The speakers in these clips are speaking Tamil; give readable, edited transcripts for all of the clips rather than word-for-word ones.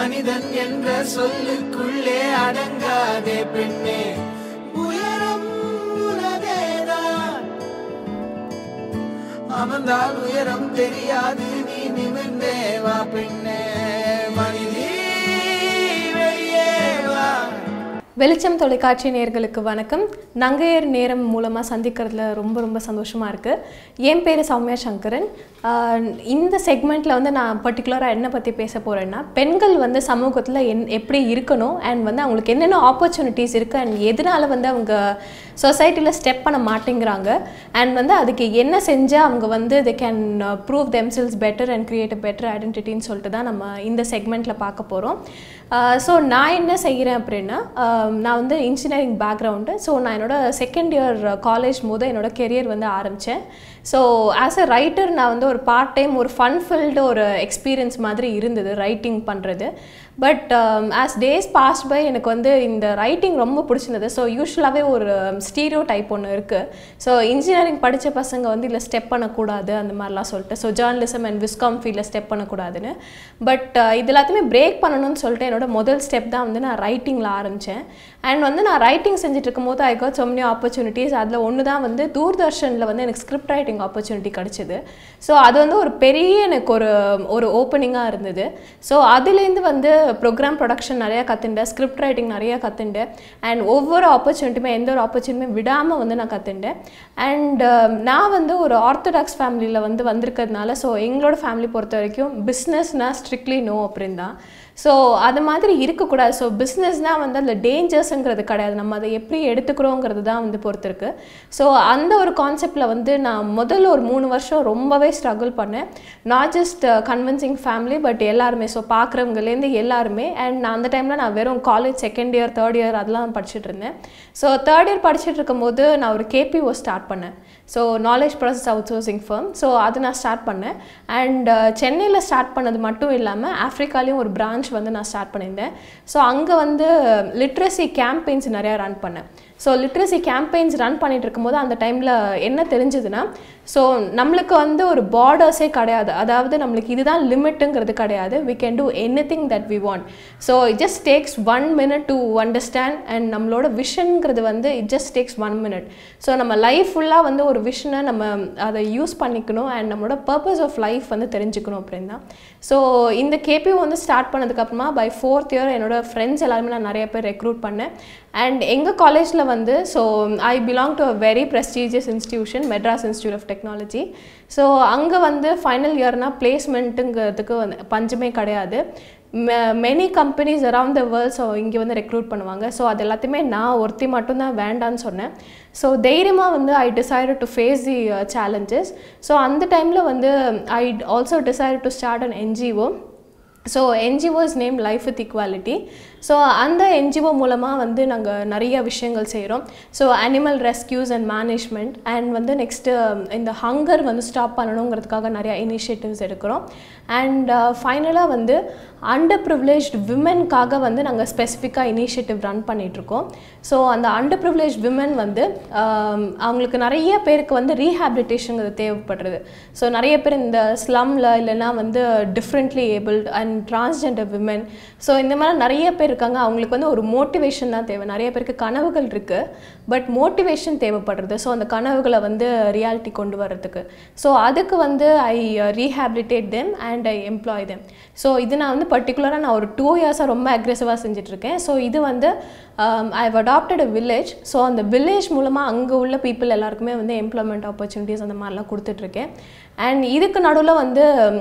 மனிதன் என்ற சொல்லுக்குள்ளே அடங்காதே பெண்ணே உயரம் உனதேதான் அமர்ந்தால் உயரம் தெரியாது நீ நிமிர்ந்தே வா பெண்ணே மனிதே வெளியே வா. வெளிச்சம் தொலைக்காட்சி நேயர்களுக்கு வணக்கம். நங்கையர் நேரம் மூலமாக சந்திக்கிறதுல ரொம்ப சந்தோஷமாக இருக்குது. என் பேர் சௌமியா சங்கரன். இந்த செக்மெண்ட்டில் வந்து நான் பர்டிகுலராக என்ன பற்றி பேச போகிறேன்னா, பெண்கள் வந்து சமூகத்தில் எப்படி இருக்கணும் அண்ட் வந்து அவங்களுக்கு என்னென்ன ஆப்பர்ச்சுனிட்டிஸ் இருக்குது அண்ட் எதனால் வந்து அவங்க சொசைட்டியில் ஸ்டெப் பண்ண மாட்டேங்கிறாங்க அண்ட் வந்து அதுக்கு என்ன செஞ்சால் அவங்க வந்து they can prove themselves better and create a better ஐடென்டிட்டின்னு சொல்லிட்டு தான் நம்ம இந்த செக்மெண்ட்டில் பார்க்க போகிறோம். ஸோ நான் என்ன செய்கிறேன் அப்படின்னா, நான் வந்து இன்ஜினியரிங் பேக்ரவுண்டு. ஸோ நான் என்னோடய செகண்ட் இயர் காலேஜ் போது என்னோடய கெரியர் வந்து ஆரம்பித்தேன். ஸோ ஆஸ் அ ரைட்டர் நான் வந்து ஒரு பார்ட் டைம் ஒரு ஃபன்ஃபில்டு ஒரு எக்ஸ்பீரியன்ஸ் மாதிரி இருந்தது ரைட்டிங் பண்ணுறது. But as days passed by எனக்கு வந்து இந்த ரைட்டிங் ரொம்ப பிடிச்சிருந்தது. ஸோ யூஸ்வலாகவே ஒரு ஸ்டீரியோ டைப் ஒன்று இருக்குது. ஸோ இன்ஜினியரிங் படித்த பசங்க வந்து இல்லை ஸ்டெப் பண்ணக்கூடாது அந்த மாதிரிலாம் சொல்லிட்டு, ஸோ ஜேர்னலிசம் அண்ட் விஸ்காம் ஃபீல்டில் ஸ்டெப் பண்ணக்கூடாதுன்னு. பட் இது எல்லாத்தையுமே பிரேக் பண்ணணும்னு சொல்லிட்டு என்னோட முதல் ஸ்டெப் தான் வந்து நான் ரைட்டிங்கில் ஆரம்பித்தேன். அண்ட் வந்து நான் ரைட்டிங் செஞ்சுட்டு இருக்கும்போது I got so many opportunities. அதில் ஒன்று தான் வந்து தூர்தர்ஷனில் வந்து எனக்கு ஸ்கிரிப்ட் ரைட்டிங் ஆப்பர்ச்சுனிட்டி கிடச்சிது. ஸோ அது வந்து ஒரு பெரிய எனக்கு ஒரு ஓப்பனிங்காக இருந்தது. ஸோ அதுலேருந்து வந்து ப்ரோக்ராம் ப்ரொடக்ஷன் நிறையா கற்றுண்டேன், ஸ்கிரிப்ட் ரைட்டிங் நிறையா கற்றுண்டேன் அண்ட் ஒவ்வொரு ஆப்பர்ச்சுனிட்டியுமே எந்த ஒரு ஆப்பர்ச்சுனிட்டியுமே விடாமல் வந்து நான் கற்றுண்டேன். அண்ட் நான் வந்து ஒரு ஆர்த்தடாக்ஸ் ஃபேமிலியில் வந்து வந்திருக்கிறதுனால, ஸோ எங்களோட ஃபேமிலி பொறுத்த வரைக்கும் பிஸ்னஸ்னால் ஸ்ட்ரிக்ட்லி நோ அப்படின்னு தான். ஸோ அது மாதிரி இருக்கக்கூடாது. ஸோ பிஸ்னஸ்னால் வந்து அதில் டேஞ்சர்ஸுங்கிறது கிடையாது, நம்ம அதை எப்படி எடுத்துக்கிறோங்கிறது தான் வந்து பொறுத்திருக்கு. ஸோ அந்த ஒரு கான்செப்டில் வந்து நான் முதல்ல ஒரு 3 வருஷம் ரொம்பவே ஸ்ட்ரகிள் பண்ணேன். Not just convincing family but எல்லாருமே, ஸோ பார்க்குறவங்கலேருந்து எல்லாருமே. அண்ட் நான் அந்த டைமில் நான் வெறும் college second year third year அதெல்லாம் படிச்சுட்டு இருந்தேன். ஸோ தேர்ட் இயர் படிச்சுட்டு இருக்கும்போது நான் ஒரு KPO ஸ்டார்ட் பண்ணேன். So knowledge process outsourcing firm. So அது நான் ஸ்டார்ட் பண்ணேன். அண்ட் சென்னையில் ஸ்டார்ட் பண்ணது மட்டும் இல்லாமல் ஆஃப்ரிக்காலேயும் ஒரு பிரான்ச் வந்து நான் ஸ்டார்ட் பண்ணியிருந்தேன். ஸோ அங்கே வந்து லிட்ரஸி கேம்பெயின்ஸ் நிறையா ரன் பண்ணேன். ஸோ லிட்ரஸி கேம்பெயின்ஸ் ரன் பண்ணிகிட்டு இருக்கும்போது அந்த டைமில் என்ன தெரிஞ்சதுன்னா, ஸோ நம்மளுக்கு வந்து ஒரு பார்டர்ஸே கிடையாது, அதாவது நம்மளுக்கு இதுதான் லிமிட்டுங்கிறது கிடையாது. We can do anything that we want. So it just takes 1 minute to understand and நம்மளோட விஷன்ங்கிறது வந்து it just takes 1 minute. So நம்ம லைஃப் ஃபுல்லாக வந்து ஒரு விஷனை நம்ம அதை யூஸ் பண்ணிக்கணும் அண்ட் நம்மளோட பர்பஸ் ஆஃப் லைஃப் வந்து தெரிஞ்சுக்கணும் அப்படின்னு தான். ஸோ இந்த KPO வந்து ஸ்டார்ட் பண்ணதுக்கப்புறமா பை 4th year என்னோட ஃப்ரெண்ட்ஸ் எல்லாருமே நான் நிறைய பேர் ரெக்ரூட் பண்ணேன். அண்ட் எங்கள் காலேஜில் வந்து, so I belong to a very prestigious institution, Madras Institute of Technology. So அங்கே வந்து ஃபைனல் இயர்னால் பிளேஸ்மெண்ட்டுங்கிறதுக்கு வந்து பஞ்சமே கிடையாது. Many companies around the world so இங்கே வந்து ரெக்ரூட் பண்ணுவாங்க. ஸோ அது எல்லாத்தையுமே நான் ஒருத்தி மட்டும்தான் வேண்டான்னு சொன்னேன். ஸோ தைரியமாக வந்து I decided to face the challenges. So அந்த டைமில் வந்து I also decided to start an NGO. So NGO is name life with equality. So அந்த NGO மூலமாக வந்து நாங்கள் நிறைய விஷயங்கள் செய்கிறோம். So animal rescues and management and வந்து நெக்ஸ்ட்டு இந்த ஹங்கர் வந்து ஸ்டாப் பண்ணணுங்கிறதுக்காக நிறையா இனிஷியேட்டிவ்ஸ் எடுக்கிறோம். அண்ட் ஃபைனலாக வந்து அண்டர் ப்ரிவிலேஜ்டு விமென்காக வந்து நாங்கள் ஸ்பெசிஃபிக்காக இனிஷியேட்டிவ் ரன் பண்ணிகிட்ருக்கோம். ஸோ அந்த அண்டர் ப்ரிவிலேஜ் விமென் வந்து அவங்களுக்கு நிறைய பேருக்கு வந்து ரீஹாபிலிட்டேஷனுங்கிறது தேவைப்படுறது. ஸோ நிறைய பேர் இந்த ஸ்லம்மில் இல்லைன்னா வந்து differently abled and transgender women, so இந்த மாதிரி நிறைய பேர் இருக்காங்க. அவங்களுக்கு வந்து ஒரு மோட்டிவேஷன் தான் தேவை. நிறைய பேருக்கு கனவுகள் இருக்குது பட் மோட்டிவேஷன் தேவைப்படுறது. ஸோ அந்த கனவுகளை வந்து ரியாலிட்டி கொண்டு வர்றதுக்கு, ஸோ அதுக்கு வந்து I rehabilitate them and I employ them. So இது நான் வந்து பர்டிகுலராக நான் ஒரு 2 years ரொம்ப அக்ரெசிவாக செஞ்சிட்ருக்கேன். ஸோ இது வந்து I have adopted a village. So அந்த வில்லேஜ் மூலமாக அங்கே உள்ள பீப்புள் எல்லாருக்குமே வந்து எம்ப்ளாய்மெண்ட் ஆப்பர்ச்சுனிட்டிஸ் அந்த மாதிரிலாம் கொடுத்துட்ருக்கேன். அண்ட் இதுக்கு நடுவில் வந்து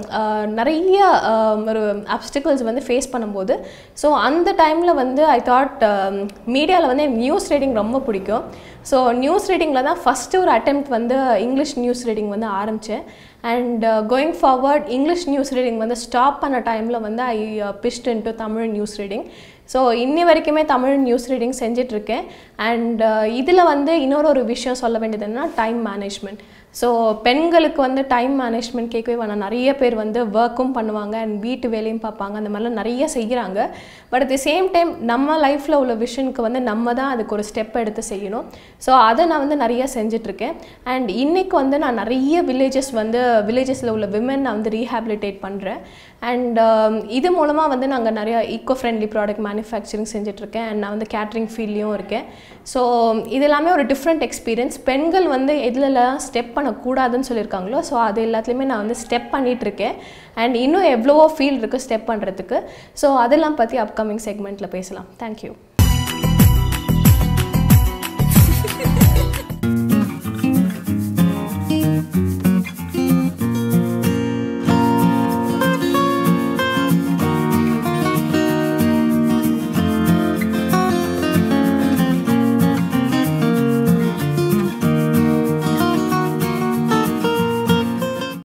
நிறைய ஒரு அப்டிக்கல்ஸ் வந்து ஃபேஸ் பண்ணும்போது, ஸோ அந்த டைமில் வந்து ஐ தாட் மீடியாவில் வந்து நியூஸ் ரீடிங் ரொம்ப பிடிக்கும். ஸோ நியூஸ் ரீடிங்கில் தான் ஃபஸ்ட்டு ஒரு அட்டெம்ப்ட் வந்து இங்கிலீஷ் நியூஸ் ரீடிங் வந்து ஆரம்பித்தேன். And going forward English news reading வந்து ஸ்டாப் பண்ண டைமில் வந்து ஐ பிஷ்ட் into Tamil news reading. So இன்னி வரைக்குமே தமிழ் நியூஸ் ரீடிங் செஞ்சிட்ருக்கேன். அண்ட் இதில் வந்து இன்னொரு விஷயம் சொல்ல வேண்டியது என்னன்னா டைம் மேனேஜ்மெண்ட். ஸோ பெண்களுக்கு வந்து டைம் மேனேஜ்மெண்ட் கேட்கவே வேணாம். நிறைய பேர் வந்து ஒர்க்கும் பண்ணுவாங்க அண்ட் வீட்டு வேலையும் பார்ப்பாங்க, அந்த மாதிரிலாம் நிறைய செய்கிறாங்க. But at the same time நம்ம லைஃப்பில் உள்ள விஷனுக்கு வந்து நம்ம தான் அதுக்கு ஒரு ஸ்டெப் எடுத்து செய்யணும். ஸோ அதை நான் வந்து நிறைய செஞ்சிட்ருக்கேன். அண்ட் இன்றைக்கி வந்து நான் நிறைய வில்லேஜஸில் உள்ள விமன் நான் வந்து ரீஹாபிலிட்டேட் பண்ணுறேன். அண்ட் இது மூலமாக வந்து நாங்கள் நிறையா ஈக்கோ ஃப்ரெண்ட்லி ப்ராடக்ட் மேனுஃபேக்சரிங் செஞ்சிட்ருக்கேன். அண்ட் நான் வந்து கேட்ரிங் ஃபீல்ட்லேயும் இருக்கேன். ஸோ இது எல்லாமே ஒரு டிஃப்ரெண்ட் எக்ஸ்பீரியன்ஸ். பெண்கள் வந்து எதுலலாம் ஸ்டெப் பண்ணக்கூடாதுன்னு சொல்லியிருக்காங்களோ ஸோ அது எல்லாத்துலேயுமே நான் வந்து ஸ்டெப் பண்ணிகிட்ருக்கேன். அண்ட் இன்னும் எவ்வளவோ ஃபீல்ட் இருக்குது ஸ்டெப் பண்ணுறதுக்கு. ஸோ அதெல்லாம் பற்றி அப்கமிங் செக்மெண்ட்டில் பேசலாம். தேங்க்யூ.